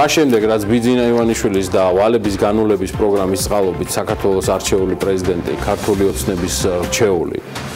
მას შემდეგ რაც ბიძინა ივანიშვილის და ვალების განულების პროგრამის წყალობით საქართველოს არჩეული პრეზიდენტი ქართული ოცნების რჩეული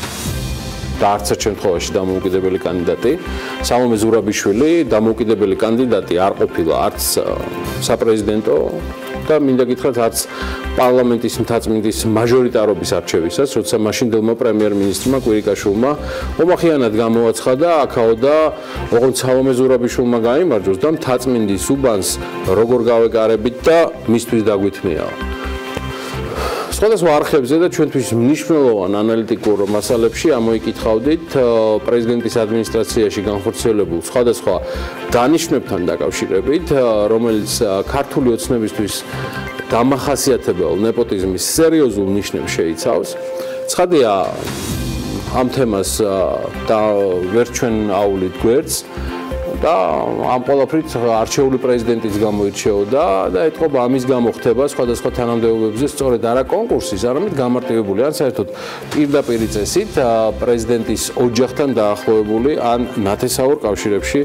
და არც ერთ შემთხვევაში დამოუკიდებელი კანდიდატი სალომე ზურაბიშვილი დამოუკიდებელი კანდიდატი არ ყოფილა არც საპრეზიდენტო და მინდა გითხრათ არც პარლამენტის მთაწმინდის მაჟორიტარობის არჩევისას, როცა მაშინდელმა პრემიერ-მინისტრმა კვირიკაშვილმა ომახიანად გამოაცხადა აქაოდა, ოღონდ სალომე ზურაბიშვილმა გაიმარჯვოს და მთაწმინდის უბანს როგორ გავეკარებით და მისთვის დაგვითმია. სხვადასხვა არხებზე და ჩვენთვის მნიშვნელოვან ანალიტიკურ მასალებში ამოიკითხავდით პრეზიდენტის ადმინისტრაციაში განხორციელებულ სხვადასხვა დანიშვნებთან დაკავშირებით, რომელიც ქართული ოცნებისთვის დამახასიათებელ ნეპოტიზმის სერიოზულ ნიშნებს შეიცავს. ცხადია, ამ თემას და ვერ ჩვენ აუვლით გვერდს და ამ ყველაფრით არჩეული პრეზიდენტიც გამოირჩეოდა და ეთყობა ამის გამო ხდება სხვადასხვა თანამდებობებზე სწორედ არა კონკურსის, არამედ გამარტივებული ან საერთოდ პირდაპირი წესით პრეზიდენტის ოჯახთან დაახლოებული ან ნათესაურ კავშირებში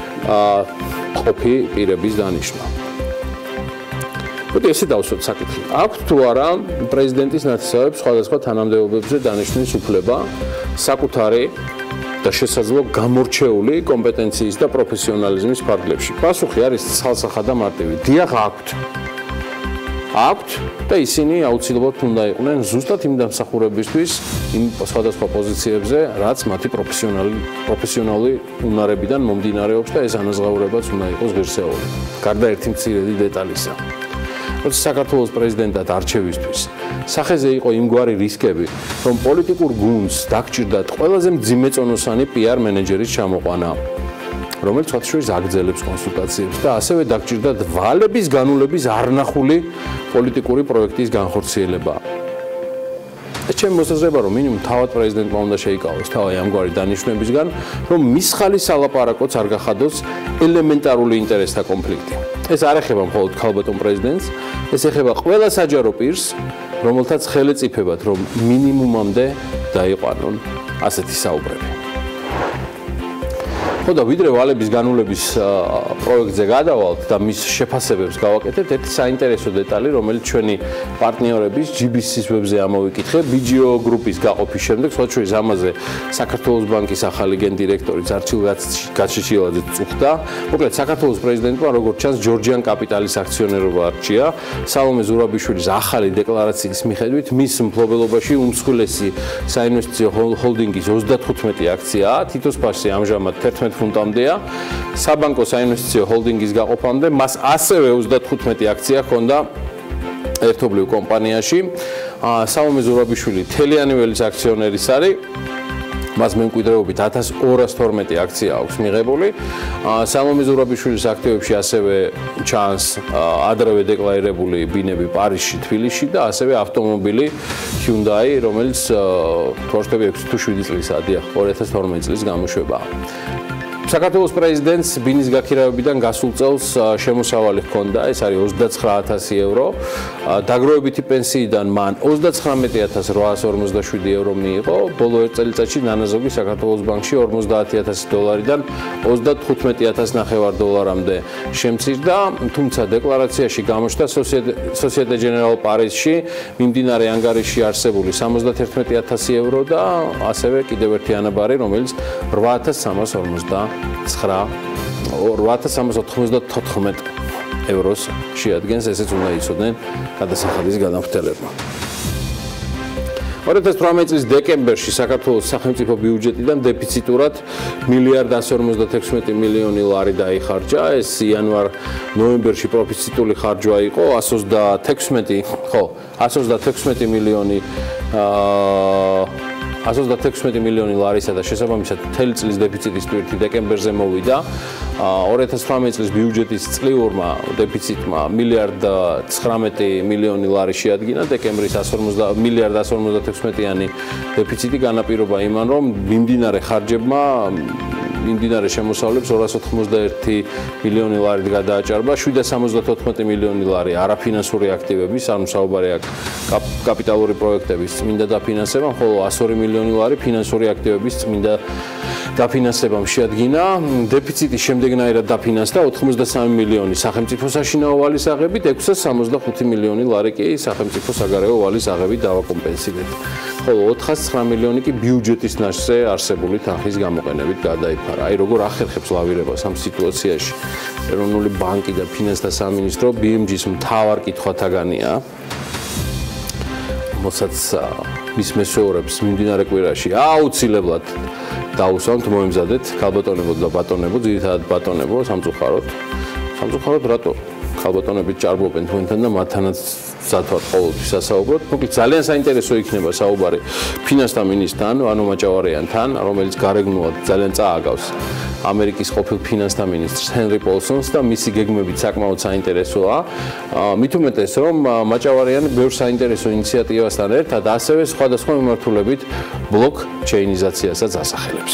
ყოფი პირების დანიშვნა. Მოდი ესე დავსვათ საკითხი. აქვს თუ არა პრეზიდენტის ნათესავებს სხვადასხვა თანამდებობებზე დანიშვნის უფლება საკუთარი და შესაძლო გამორჩეული კომპეტენციის და პროფესიონალიზმის ფარგლებში? Პასუხი არის ცალსახა და მარტივი. დიახ, აქვთ. აქვთ და ისინი აუცილებლად უნდა იყვნენ ზუსტად იმ დამსახურებისთვის, იმ სხვადასხვა პოზიციებზე, რაც მათი პროფესიონალური უნარებიდან მომდინარეობს და ეს ანაზღაურებაც უნდა იყოს ღირსეული. გარდა ერთი მცირედი დეტალისა. როცა საქართველოს პრეზიდენტად არჩევისთვის სახეზე იყო იმგვარი რისკები, რომ პოლიტიკურ გუნდს დაგჭირდათ ყველაზე მძიმე წონოსანი PR მენეჯერის ჩამოყვანა, რომელიც სხვათაშორის აგრძელებს კონსულტაციებს და ასევე დაგჭირდათ ვალების განულების არნახული პოლიტიკური პროექტის განხორციელება. ეს ჩემი მოსაზრება, რომ მინიმუმ თავად პრეზიდენტმა უნდა შეიკავოს თავი ამგვარი დანიშვნებისგან, რომ მის ხალის ალაპარაკოც არ გახადოს ელემენტარული ინტერესთა კონფლიქტი. ეს არ ეხება მხოლოდ ქალბატონ პრეზიდენტს, ეს ეხება ყველა საჯარო პირს, რომელთაც ხელეწიფებათ, რომ მინიმუმამდე დაიყვანონ ასეთი საუბრები. ხო და ვიდრე ვალების განულების პროექტზე გადავალთ და მის შეფასებებს გავაკეთებთ, ერთი საინტერესო დეტალი, რომელიც ჩვენი პარტნიორების GBC-ის ვებზე ამოვიკითხე, BGO გრუპის გაყოფის შემდეგ, სხვადასხვა ამაზე საქართველოს ბანკის ახალი გენდირექტორი Archil Gachichiladze წუხდა. მოკლედ, საქართველოს პრეზიდენტმა, როგორც ჩანს, ჯორჯიან კაპიტალის აქციონერობა არჩია. სალომე ზურაბიშვილის ახალი დეკლარაციის მიხედვით, მის მფლობელობაში უმსხვილესი საინვესტიციო ჰოლდინგის 35 აქციაა, თითოს ფასი ამჟამად 11 ფუნტამდეა. საბანკო საინვესტიციო ჰოლდინგის გაყოფამდე მას ასევე 35 აქცია ჰქონდა ერთობლივ კომპანიაში. სალომე ზურაბიშვილი თელიანი ველის აქციონერის არის. მას მემკვიდრეობით 1212 აქცია აქვს მიღებული. სალომე ზურაბიშვილის აქტივებში ასევე ჩანს ადრევე დეკლარირებული ბინები პარიზში, თბილისში და ასევე ავტომობილი Hyundai, რომელიც თორშტები 6 თუ 7 წლისაა, 2012 წლის გამოშვებაა. საქართველოს პრეზიდენტს ბინის გაქირავებიდან გასულ წელს შემოსავალი ჰქონდა, ეს არის 29000 евро. დაგროვებითი პენსიიდან მან 39847 евро მიიღო. ბოლო ერთ წელიწადში ნანაზოგი საქართველოს ბანკში $50000-დან 35000 შემცირდა, თუმცა დეკლარაციაში გამოჩნდა Société Générale Paris-ში მიმდინარე ანგარიში არსებული 71000 евро და ასევე კიდევ ერთი ანაბარი, რომელიც 8394 ევროს შეადგენს, ესეც უნდა იცოდნენ გადასახადის გადამხდელებმა. 2018 წლის დეკემბერში საქართველოს სახელმწიფო ბიუჯეტიდან დეფიციტურად $1.156 მილიონი დაიხარჯა. ეს იანვარ-ნოემბერში პროფიციტული ხარჯვა იყო 136 მილიონი 116 მილიონი ლარისა და შესაბამისად მთელი წლის დეფიციტის ტვირთი დეკემბერზე მოვიდა. 2018 წლის ბიუჯეტის წლიურმა დეფიციტმა $1.19 მილიონი შეადგინა. დეკემბრის $1.156-იანი დეფიციტი განაპირობა იმან, რომ მიმდინარე ხარჯებმა მიმდინარე შემოსავლებს $291 მილიონი გადააჭარბა, $774 მილიონი არაფინანსური აქტივების, ანუ საუბარი აქვს კაპიტალური პროექტების წმინდა დაფინანსება, ხოლო $102 მილიონი ფინანსური აქტივების წმინდა დაფინანსებამ შეადგინა, დეფიციტი შემდეგნაირად დაფინანსდა 83 მილიონი სახელმწიფო საშინაო ვალის აღებით, 665 მილიონი ლარი კი სახელმწიფო საგარეო ვალის აღებით დავაკომპენსირეთ. ხოლო 409 მილიონი კი ბიუჯეტის ნაშთზე არსებული თანხის გამოყენებით გადაიფარა. აი როგორ ახერხებს ლავირებას ამ სიტუაციაში. ეროვნული ბანკი და ფინანსთა სამინისტრო BMG-ს მთავარ კითხვათაგანია. მოსაც მის მესვეურებს მიმდინარე კვირაში აუცილებლად დაუსვამთ, მოემზადეთ ქალბატონებო და ბატონებო, ძირითადად ბატონებო სამწუხაროდ რატო ქალბატონებით ჭარბობენ თქვენთან და მათთანაც ზათვათ ყოველთვის ასაუბროთ. მოკლედ ძალიან საინტერესო იქნება საუბარი ფინანსთა მინისტრთან, ანუ მაჭავარიანთან, რომელიც გარეგნულად ძალიან წააგავს ამერიკის ყოფილ ფინანსთა მინისტრს ჰენრი პოლსონს და მისი გეგმებით საკმაოდ საინტერესოა. მით უმეტეს, რომ მაჭავარიანი ბევრ საინტერესო ინიციატივასთან ერთად ასევე სხვადასხვა მიმართულებით ბლოკჩეინიზაციასაც ასახელებს.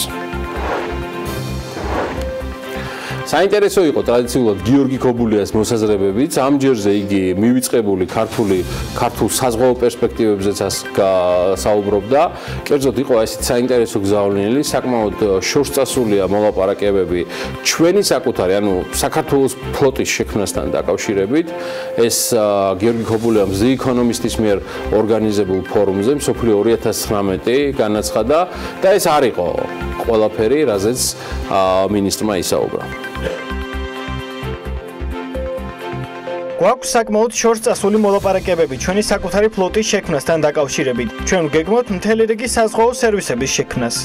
საინტერესო იყო ტრადიციულად გიორგი ქობულიას მოსაზრებებიც, ამჯერზე იგი მივიწყებული ქართულ საზღვაო პერსპექტივებზეც საუბრობდა. კერძოდ იყო ესეთ საინტერესო გზავნილი, საკმაოდ შორსწასულია მოლაპარაკებები ჩვენი საკუთარი, ანუ საქართველოს ფლოტის შექმნასთან დაკავშირებით. ეს გიორგი ქობულიამ The Economist-ის მიერ ორგანიზებულ ფორუმზე მსოფლიო 2019 განაცხადა და ეს არ იყო ყველაფერი, რაზეც მინისტრმა ისაუბრა. გვაქვს საკმაოდ შორსწასული მოლაპარაკებები ჩვენი საკუთარი ფლოტის შექმნასთან დაკავშირებით. ჩვენ გეგმავთ მთელი რიგი საზღვაო სერვისების შექმნას.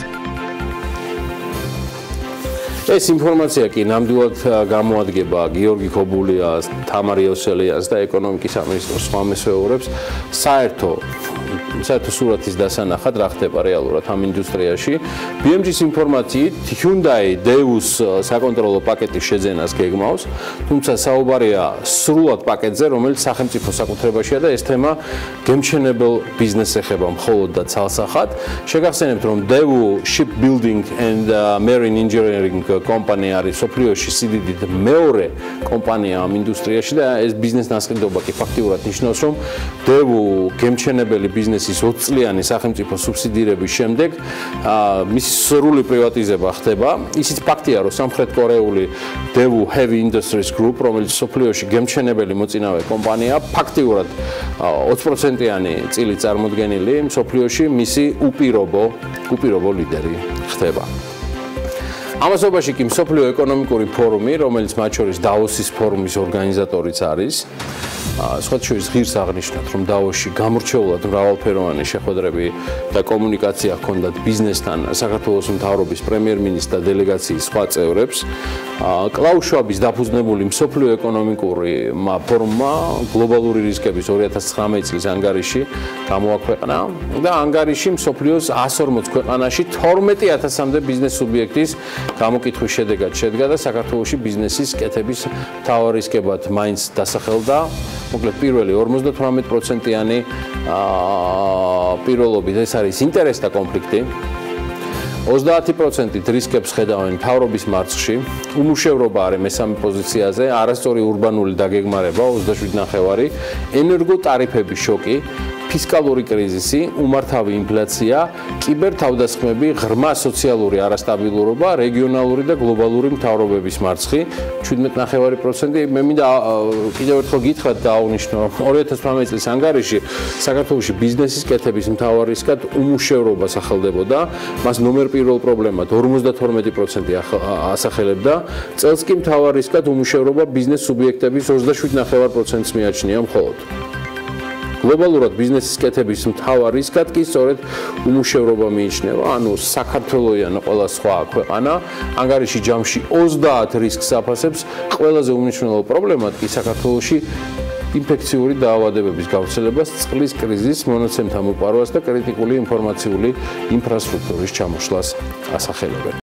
ეს ინფორმაცია კი ნამდვილად გამოადგება გიორგი ქობულიას, თამარ იოსელიანს და ეკონომიკის სამინისტროს სხვა მესვეურებს საერთო სურათის დასანახად რა ხდება რეალურად ამ ინდუსტრიაში. BMG-ის ინფორმაციით Hyundai Deus საკონტროლო პაკეტის შეძენას გეგმავს, თუმცა საუბარია სრულად პაკეტზე, რომელიც სახელმწიფო საკუთრებაშია და ეს თემა გემჩნეველ ბიზნესს ეხება მხოლოდ და ცალსახად. შეგახსენებთ, რომ Daewoo Shipbuilding and Marine Engineering კომპანია არის მსოფლიოში სიდიდით მეორე კომპანია ამ ინდუსტრიაში და ეს ბიზნეს ნასყიდობა კი ფაქტიურად ნიშნავს, რომ Daewoo გემჩნეველი ბიზნესის 20 წლიანი სახელმწიფო სუბსიდირების შემდეგ მისი სრული პრივატიზება ხდება. ისიც ფაქტია, რომ სამხრეთ კორეული Daewoo Heavy Industries Group, რომელიც მსოფლიოში გემჩნეველი მოწინავე კომპანია, ფაქტიურად 20%-იანი წილი წარმოდგენილი მსოფლიოში მისი უპირობო ლიდერი ხდება. ამასობაში კი მსოფლიო ეკონომიკური ფორუმი, რომელიც მათ შორის დავოსის ფორუმის ორგანიზატორიც არის, სხვათა შორის ღირს აღნიშნავთ, რომ დავოსში გამორჩეულად მრავალფეროვანი შეხვედრები და კომუნიკაცია ჰქონდათ ბიზნესთან, საქართველოს მთავრობის პრემიერ-მინისტრს და დელეგაციის სხვა წევრებს. კლაუს შვაბის დაფუძნებული მსოფლიო ეკონომიკური ფორუმმა გლობალური რისკების 2019 წლის ანგარიში გამოაქვეყნა და ანგარიში მსოფლიოს 140 ქვეყანაში 12,000-მდე ბიზნეს სუბიექტის გამოკითხვის შედეგად შედგა და საქართველოში ბიზნესის კეთების მთავარ რისკებად მაინც დასახელდა. მოკლედ პირველი 58%-იანი პიროლობით ეს არის ინტერესთა კონფლიქტი. 30% რისკებს ხედავენ მთავრობის მარცხში, უმუშევრობა არის მესამე პოზიციაზე, არასწორი ურბანული დაგეგმარება 27.5, ენერგოტარიფების შოკი, ფისკალური კრიზისი, უმართავი ინფლაცია, კიბერთავდასხმები, ღრმა სოციალური არასტაბილურობა, რეგიონალური და გლობალური მთავრობების მარცხი 17.5%. მე მინდა კიდევ ერთხელ გითხრათ და აღნიშნო, რომ 2018 წლის ანგარიში საქართველოში ბიზნესის კეთების მთავარ რისკად უმუშევრობა სახელდებოდა, მას ნომერ პირველ პრობლემად 52% ასახელებდა, წელს კი მთავარ რისკად უმუშევრობა ბიზნეს სუბიექტების 27.5%-ს მიაჩნია მხოლოდ. გლობალურად ბიზნესის კეთების მთავარ რისკად კი სწორედ უმუშევრობა მიიჩნევა, ანუ საქართველოიან ყველა სხვა ქვეყანა ანგარიში ჯამში 30 რისკს აფასებს, ყველაზე უმნიშვნელო პრობლემად კი საქართველოში ინფექციური დაავადებების გავრცელებას, წყლის კრიზისს, მონაცემთა მოპარვას და კრიტიკული ინფორმაციული ინფრასტრუქტურის ჩამოშლას ასახელებენ.